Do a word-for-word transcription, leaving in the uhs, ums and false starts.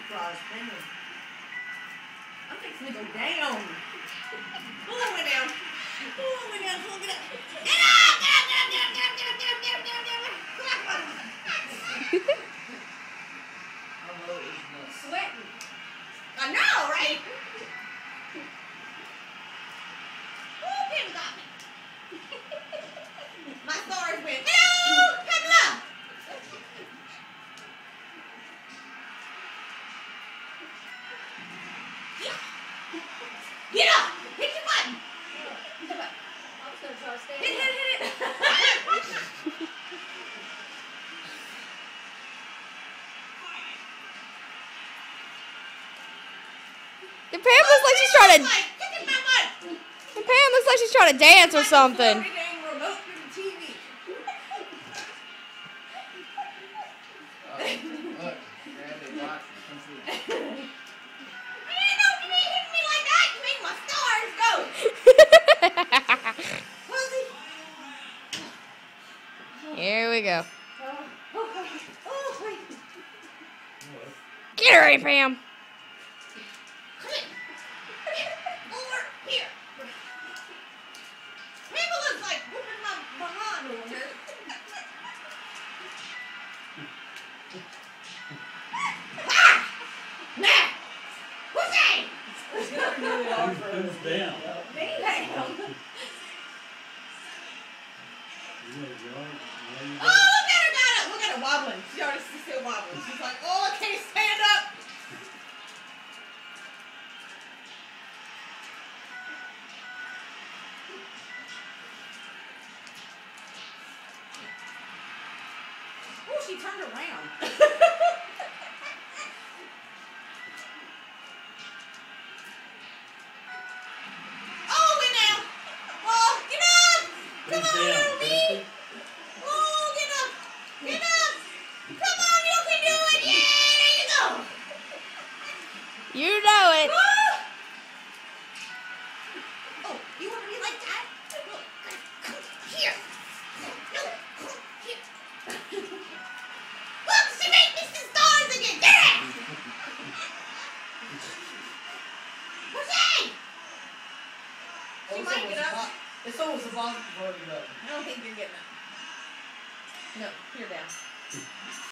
flies down. I'm fixing to go down. Pull that way down. Pull that way down. Pull it up. Get up! Get up! Get up! Get up! Get up! Get up! Get up! Get up! Get up! Get up! I'm sweating. I know, right? Oh, Pam got me. My stars went. Hello, Pamela. Get up! Hit your button! Hit your button. I was going to try to stand. Hit, hit, hit it! The Pam looks like she's trying to. Like, kick in my butt. The Pam looks like she's trying to dance or something. Remote to the T V. Look, Randy, watch. Come through. Here we go. Get her, Pam. Over here. Pamela's like whooping my behind over here. Ah! Nah! Who's that? Who's down? Me down. Oh, look at her, got it. Look at her wobbling. She already she's still wobbling. She's like, oh, I can't stand up. Oh, she turned around. Oh, we now. Oh, get up. Come on, little me. Oh, get up. Get up. Come on, you can do it. Yeah, there you go. You know it. Ah. Oh, you want to be like that? Look, come here. No, come here. Look, she made me some stars again. Get it. What's that? She might get up. It's almost a bomb before we go. I don't think you're getting up. No, you're down.